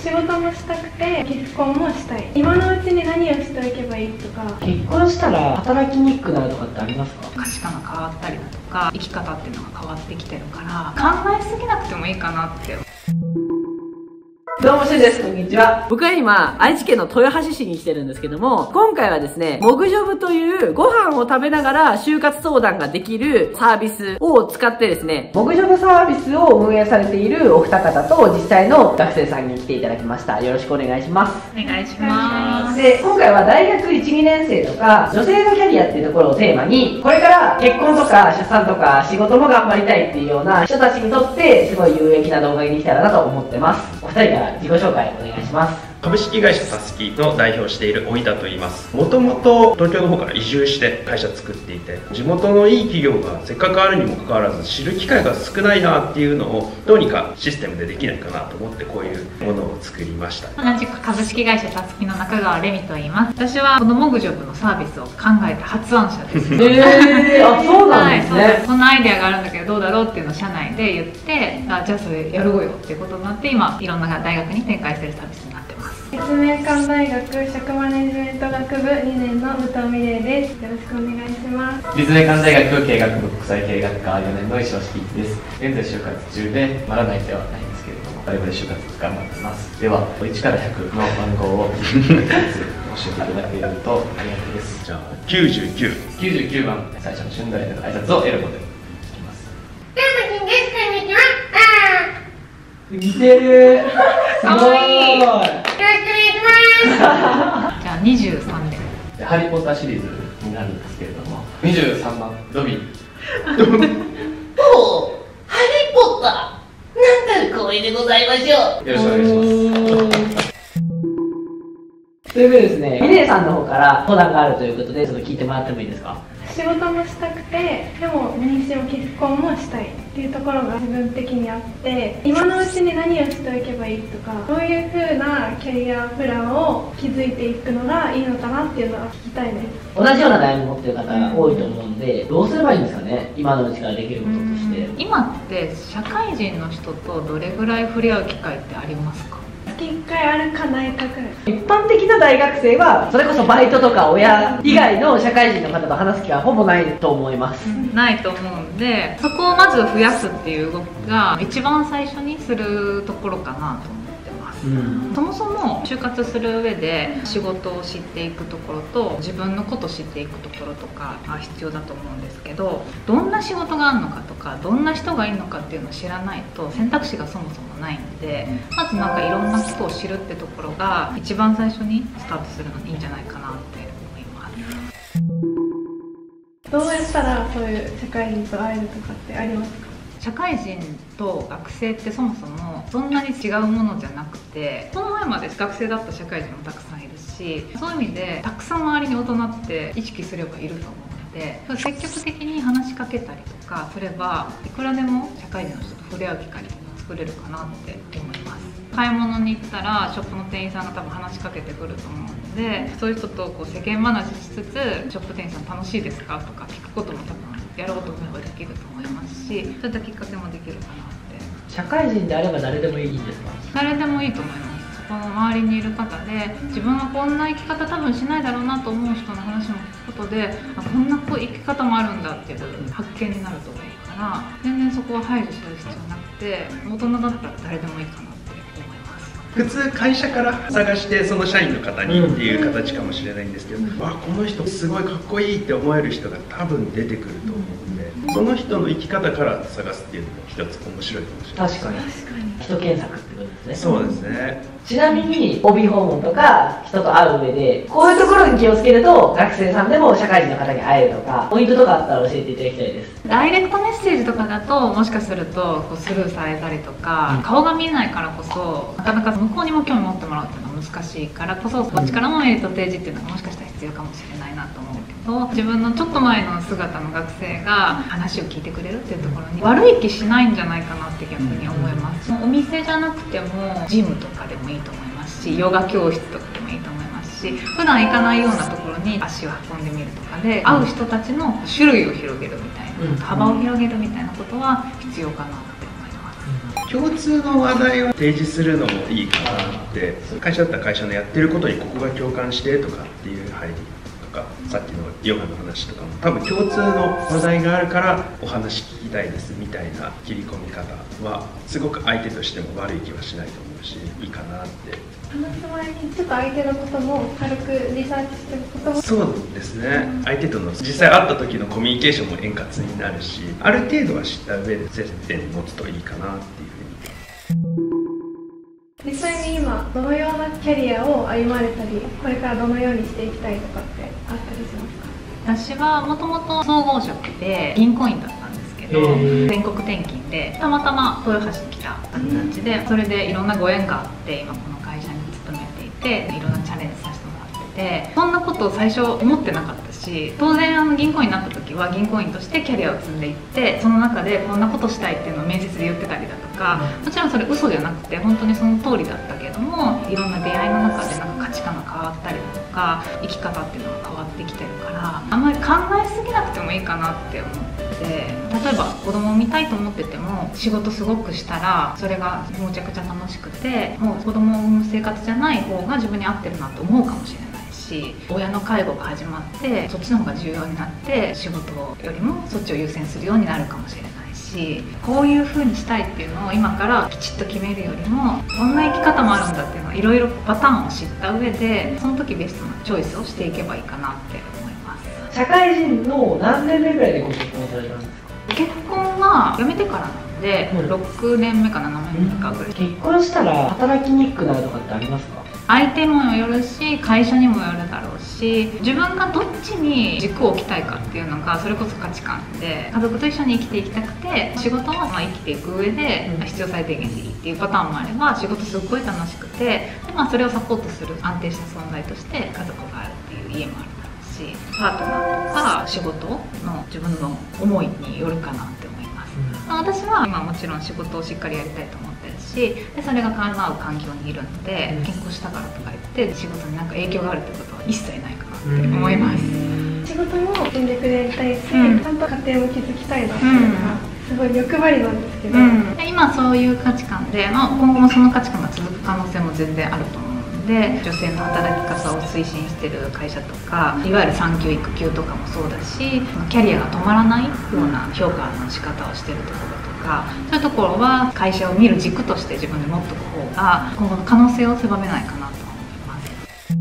仕事もしたくて結婚もしたい。今のうちに何をしておけばいいとか。 結婚したら働きにくくなるとかってありますか？ 価値観が変わったりだとか生き方っていうのが変わってきてるから考えすぎなくてもいいかなって。 どうもしゅんです。こんにちは。僕は今、愛知県の豊橋市に来てるんですけども、今回はですね、モグジョブというご飯を食べながら就活相談ができるサービスを使ってですね、モグジョブサービスを運営されているお二方と実際の学生さんに来ていただきました。よろしくお願いします。 お願いします。 で、今回は大学1、2年生とか、女性のキャリアっていうところをテーマに、これから結婚とか出産とか仕事も頑張りたいっていうような人たちにとってすごい有益な動画にできたらなと思ってます。お二人から自己紹介お願いします。 株式会社たすきの代表をしている及田と言います。もともと東京の方から移住して会社作っていて、地元のいい企業がせっかくあるにもかかわらず知る機会が少ないなっていうのをどうにかシステムでできないかなと思ってこういうものを作りました。 同じく株式会社たすきの中川レミと言います。私はこのモグジョブのサービスを考えた発案者です。 あ、そうなんですね。 はい、そんなアイデアがあるんだけどどうだろうっていうのを社内で言って、じゃあそれやろうよっていうことになって今いろんな大学に展開してるサービスになってます。 立命館大学食マネジメント学部2年の武藤美玲です。よろしくお願いします。 立命館大学経営学部国際経営学科4年の石橋貴一です。現在就活中でまだないではないんですけれども、我々就活頑張ってます。では1から100の番号を教えていただけるとありがたいです。 じゃあ99 番最初の春大の挨拶を得ることでいきます。 似てる。 かわいい。 よろしくお願いします。 じゃあ23年。 ハリーポッターシリーズになるんですけれども、23番ドビー。 おお、ハリーポッター、なんたる光栄でございましょう。 よろしくお願いします。 ということでですね、ミネさんの方から相談があるということで、ちょっと聞いてもらってもいいですか？ 仕事もしたくて、でも何しろ結婚もしたいっていうところが自分的にあって、今のうちに何をしておけばいいとか、どういう風なキャリアプランを築いていくのがいいのかなっていうのは聞きたいです。 同じような悩みを持ってる方が多いと思うんで、どうすればいいんですかね、今のうちからできることとして。 今って社会人の人とどれぐらい触れ合う機会ってありますか？ 月1回あるかないかくらい。 一般的な大学生はそれこそバイトとか親以外の社会人の方と話す機会はほぼないと思います。 ないと思うんで、そこをまず増やすっていう動きが一番最初にするところかなと思ってます。そもそも就活する上で仕事を知っていくところと自分のことを知っていくところとかが必要だと思うんですけど、どんな仕事があるのかとかどんな人がいるのかっていうのを知らないと選択肢がそもそもないんで、まずなんかいろんな人を知るってところが一番最初にスタートするのにいいんじゃないかなって思います。 どうやったらそういう社会人と会えるとかってありますか？ 社会人と学生ってそもそもそんなに違うものじゃなくて、この前まで学生だった社会人もたくさんいるし、そういう意味でたくさん周りに大人って意識すればいると思うので、積極的に話しかけたりとかすればいくらでも社会人の人と触れ合う機会が作れるかなって思います。買い物に行ったらショップの店員さんが多分話しかけてくると思うので、そういう人とこう世間話しつつショップ店員さん楽しいですかとか聞くことも多分やろうと思えばできると思いますし、そういったきっかけもできるかなって。 社会人であれば誰でもいいんですか？ 誰でもいいと思います。そこの周りにいる方で自分はこんな生き方多分しないだろうなと思う人の話を聞くことで、こんな生き方もあるんだっていう発見になると思うから、全然そこは排除する必要なくて、大人だったら誰でもいいかなって思います。 普通会社から探してその社員の方にっていう形かもしれないんですけど、この人すごいかっこいいって思える人が多分出てくると思うんで、その人の生き方から探すっていうのも一つ面白いかもしれない。 確かに人検索ってことですね。 そうですね。 ちなみに帯訪問とか人と会う上でこういうところに気をつけると学生さんでも社会人の方に会えるとか、ポイントとかあったら教えていただきたいです。 ダイレクトメッセージとかだともしかするとこうスルーされたりとか、顔が見えないからこそなかなか向こうにも興味持ってもらうっていうのは難しいからこそ、こっちからもメリット提示っていうのがもしかしたら必要かもしれないなと思うけど、自分のちょっと前の姿の学生が話を聞いてくれるっていうところに悪い気しないんじゃないかなって逆に思います。お店じゃなくてもジムとかでもいいと思いますし、ヨガ教室とかでもいいと思いますし、普段行かないようなところに足を運んでみるとかで会う人たちの種類を広げるみたいな、幅を広げるみたいなことは必要かなって思います。 共通の話題を提示するのもいいかなって、会社だったら会社のやってることにここが共感してとかっていう入りとか、さっきのヨガの話とかも多分共通の話題があるからお話聞きたいですみたいな切り込み方はすごく相手としても悪い気はしないと思うし、いいかなって。 話す前にちょっと相手のことも軽くリサーチしておくことも。 そうですね、相手との実際会った時のコミュニケーションも円滑になるし、ある程度は知った上で接点に持つといいかなっていうふうに。 実際に今どのようなキャリアを歩まれたり、これからどのようにしていきたいとかってあったりしますか？ 私はもともと総合職で銀行員だったんですけど、全国転勤でたまたま豊橋に来た形で、それでいろんなご縁があって今この会社に勤めていて、いろんなチャレンジさせてもらってて、そんなことを最初思ってなかったし、当然銀行員になった時は銀行員としてキャリアを積んでいって、その中でこんなことしたいっていうのを面接で言ってたりだとか、もちろんそれ嘘じゃなくて本当にその通りだったけども、いろんな出会いの中でなんか価値観が変わったりだとか、生き方っていうのが変わってきてるから、あんまり考えすぎなくてもいいかなって思って。例えば子供を産みたいと思ってても仕事すごくしたらそれがむちゃくちゃ楽しくて、もう子供を産む生活じゃない方が自分に合ってるなと思うかもしれないし、親の介護が始まってそっちの方が重要になって仕事よりもそっちを優先するようになるかもしれないし、こういう風にしたいっていうのを今からきちっと決めるよりも、こんな生き方もあるんだっていうのをいろいろパターンを知った上で、その時ベストなチョイスをしていけばいいかなって思います。 社会人の何年目ぐらいでご結婚されたんですか？ 結婚は辞めてからなので、6年目か7年目かぐらい。 結婚したら働きにくくなるとかってありますか？ 相手もよるし、会社にもよるだろうし、自分がどっちに軸を置きたいかっていうのがそれこそ価値観で、家族と一緒に生きていきたくて仕事は生きていく上で必要最低限でいいっていうパターンもあれば、仕事すっごい楽しくてで、それをサポートする安定した存在として家族があるっていう家もあるだろうし、パートナーとか仕事の自分の思いによるかなって思います。私は今もちろん仕事をしっかりやりたいと思ってるし、でそれが叶う環境にいるので、結婚したからとか言って仕事になんか影響があるってことは一切ないかなって思います。 仕事も全力でやりたいし、ちゃんと家庭も築きたいなっていうのがすごい欲張りなんですけど、 今そういう価値観で、今後もその価値観が続く可能性も全然あると思うので、女性の働き方を推進してる会社とか、いわゆる産休育休とかもそうだし、キャリアが止まらないような評価の仕方をしてるところとか、そういうところは会社を見る軸として自分で持っておく方が今後の可能性を狭めないかなと思います。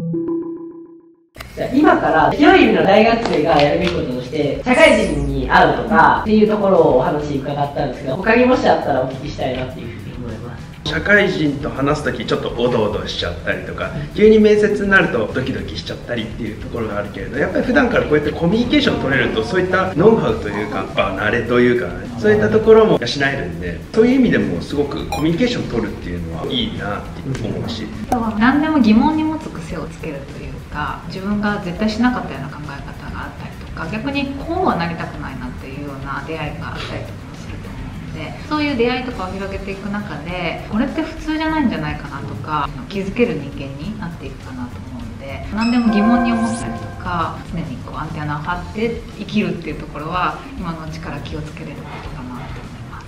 じゃあ今から広い意味の大学生がやるべきこととして、社会人に会うとかっていうところをお話伺ったんですが、他にもしあったらお聞きしたいなっていうふうに思います。 社会人と話す時ちょっとおどおどしちゃったりとか、急に面接になるとドキドキしちゃったりっていうところがあるけれど、やっぱり普段からこうやってコミュニケーション取れると、そういったノウハウというか慣れというか、そういったところも養えるんで、そういう意味でもすごくコミュニケーション取るっていうのはいいなって思うし、 何でも疑問に持つ癖をつけるというか、自分が絶対しなかったような考え方があったりとか、逆にこうはなりたくないなっていうような出会いがあったりとかもすると思うので、そういう出会いとかを広げていく中で、これって普通じゃないんじゃないかなとか、気づける人間になっていくかなと思うので、何でも疑問に思ったりとか、常にこうアンテナを張って生きるっていうところは今のうちから気をつけれることかなと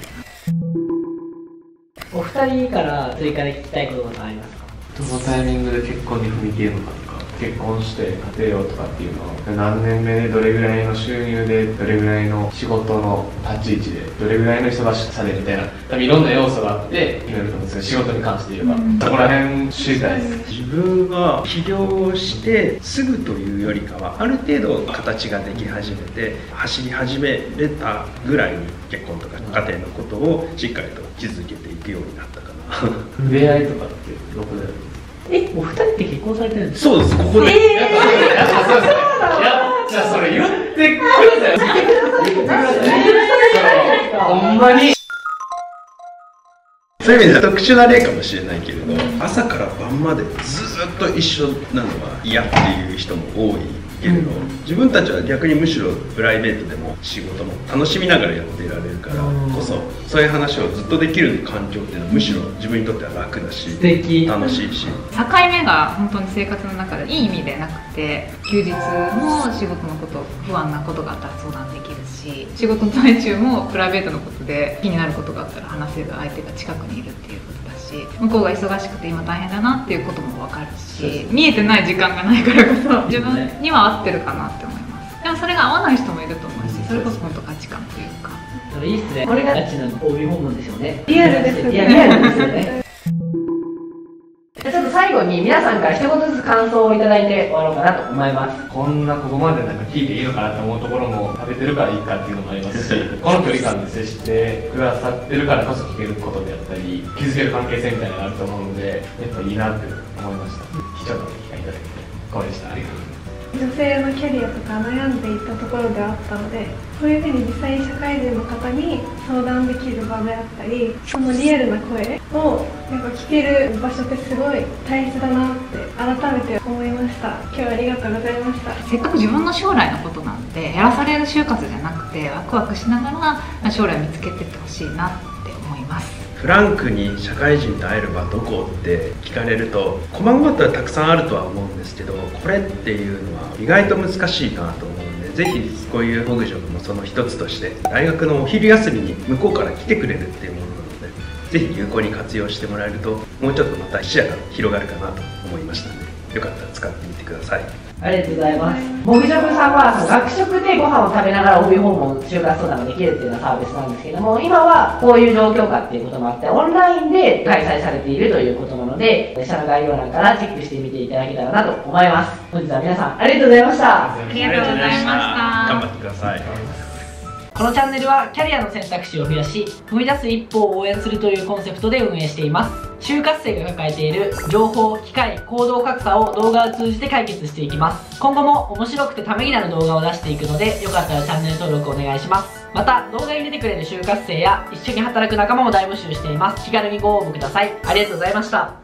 思います。 お二人から追加で聞きたいことがありますか？ どのタイミングで結婚に踏み切るのかとか、結婚して家庭をとかっていうのを何年目でどれぐらいの収入でどれぐらいの仕事の立ち位置でどれぐらいの忙しさでみたいな、多分いろんな要素があっていろいろと思うんですけど、仕事に関して言えば、そこら辺知りたいです。 自分が起業してすぐというよりかは、ある程度形ができ始めて走り始めれたぐらいに結婚とか家庭のことをしっかりと築けていくようになったかな。 出会いとかってどこであるんですか？ お二人って結婚されてるんですか？ そうです、ここで。 やっぱそうですね。じゃあそれ言ってください。ほんまに。 そういう意味では特殊な例かもしれないけれど、朝から晩までずっと一緒なのは嫌っていう人も多いけれど、自分たちは逆にむしろプライベートでも仕事も楽しみながらやっていられるからこそ、そういう話をずっとできる環境っていうのはむしろ自分にとっては楽だし楽しいし、 境目が本当に生活の中でいい意味でなくて、休日も仕事のこと、不安なことがあったら相談できるし、 し、仕事の最中もプライベートのことで気になることがあったら話せる相手が近くにいるっていうことだし、向こうが忙しくて今大変だなっていうことも分かるし、見えてない時間がないからこそ自分には合ってるかなって思います。でもそれが合わない人もいると思うし、それこそ本当価値観というか。 いいっすね。これがガチな OB 訪問ですよね。 リアルですよね。 いや、リアルですよね。ちょっと最後に皆さんから一言ずつ感想をいただいて終わろうかなと思います。 こんなここまでなんか聞いていいのかなと思うところも食べてるからいいかっていうのもありますし、この距離感で接してくださってるからこそ聞けることであったり、気づける関係性みたいなのがあると思うので、やっぱいいなって思いました。貴重な機会いただいて光栄でした。ありがとうございます。 女性のキャリアとか悩んでいたところであったので、そういうふうに実際に社会人の方に相談できる場であったり、そのリアルな声をやっぱ聞ける場所ってすごい大切だなって改めて思いました。今日はありがとうございました。 せっかく自分の将来のことなんで、やらされる就活じゃなくてワクワクしながら将来見つけていってほしいなって思います。 フランクに社会人と会える場どこって聞かれると、細々とはたくさんあるとは思うんですけど、これっていうのは意外と難しいなと思うんで、ぜひこういうモグジョブもその一つとして大学のお昼休みに向こうから来てくれるっていうものなので、ぜひ有効に活用してもらえるともうちょっとまた視野が広がるかなと思いましたので、よかったら使ってみてください。 ありがとうございます。モグジョブさんは学食でご飯を食べながら OB 訪問、就活相談ができるっていうようなサービスなんですけども、今はこういう状況下っていうこともあってオンラインで開催されているということなので、下の概要欄からチェックしてみていただけたらなと思います。本日は皆さんありがとうございました。 ありがとうございました。 頑張ってください。 このチャンネルはキャリアの選択肢を増やし、踏み出す一歩を応援するというコンセプトで運営しています。就活生が抱えている情報、機会、行動格差を動画を通じて解決していきます。今後も面白くてためになる動画を出していくので、よかったらチャンネル登録お願いします。また、動画に出てくれる就活生や一緒に働く仲間も大募集しています。気軽にご応募ください。ありがとうございました。